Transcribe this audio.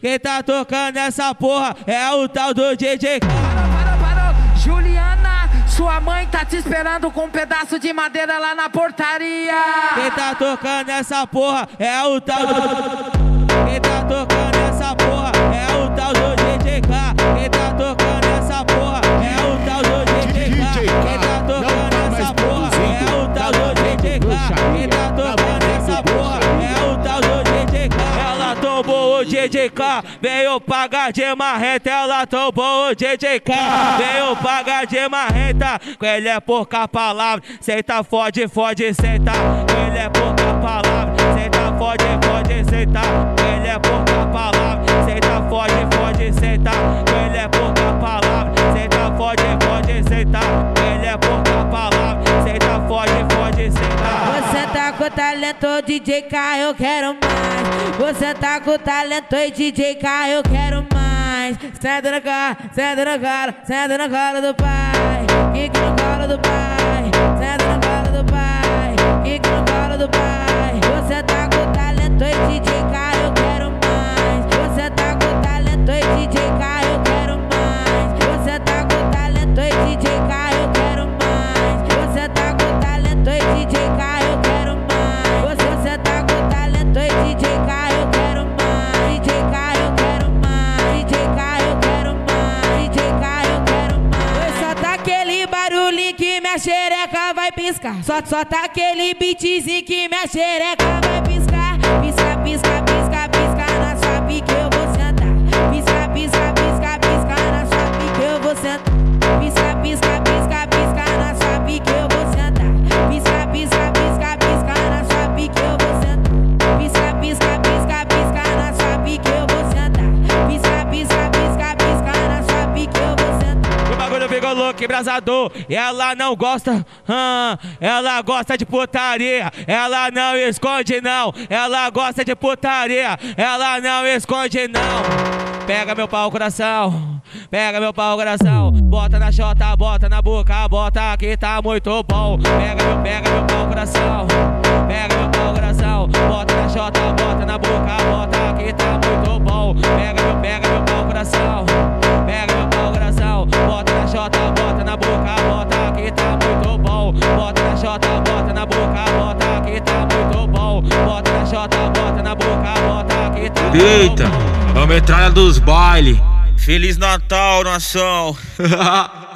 Quem tá tocando essa porra é o tal do DJ K. Parou. Juliana, sua mãe tá te esperando com um pedaço de madeira lá na portaria. Quem tá tocando essa porra é o tal do... Quem tá tocando essa porra é o tal do DJ K. Quem tá tocando essa porra é o tal do DJ K. Quem tá tocando essa porra é o tal do DJ K. Quem tá tocando essa porra é o tal do DJ K. Ela tombou o DJ K, veio pagar de marrenta. Ela tombou o DJ K, veio pagar de marrenta. Com ele é pouca palavra, senta, fode, senta. Com ele é pouca palavra, senta, fode, senta. Com ele é pouca palavra, senta, fode, senta. Com ele é pouca palavra, senta, fode, senta. Com ele é pouca palavra, senta, fode, senta. Você tá com talento, DJ K, eu quero mais. Você tá com talento, DJ K, eu quero mais. Senta na cara, senta na cara, senta na cara do pai. Kick no colo do pai, senta na cara do pai. Kick no colo do pai. Você tá com talento, DJ K, eu quero mais. Você tá com talento, DJ K, eu quero mais. Você tá com talento, DJ K, eu quero mais. Você tá com talento, DJ K, eu quero mais. Você tá com talento, DJ K, eu quero mais. DJ K, eu quero mais. DJ K, eu quero mais. DJ K, eu quero mais. Foi só tá aquele barulhinho que minha xereca vai piscar. Só tá aquele beatzinho que minha xereca vai piscar. Pisca, pisca, pisca, pisca na sua pique eu vou sentar. Pisca, pisca, pisca, pisca na sua pique eu vou sentar. Pisca, pisca, pisca, pisca na sua pique eu vou sentar. Pisca, pisca, pisca, pisca na sua pique eu vou sentar. Pisca, pisca, pisca, pisca na sua pique eu vou sentar. Pisca, pisca, pisca, pisca na sua pique eu vou sentar. O bagulho ficou louco, embrasador. Ela não gosta, ela gosta de putaria. Ela não esconde não, ela gosta de putaria. Ela não esconde não. Pega meu pau, coração, pega meu pau, coração. Bota na chota, bota na boca, bota que tá muito bom. Pega meu pau, coração, pega meu pau, coração. Bota na chota, bota na boca, bota que tá muito bom. Pega meu pau, coração, pega meu pau, coração. Bota na chota, bota na boca, bota que tá muito bom. Bota na chota, bota na boca, bota que tá muito bom. Bota na chota, bota na boca, bota que tá muito bom. Eita, é a metralha dos baile. Feliz Natal, nação.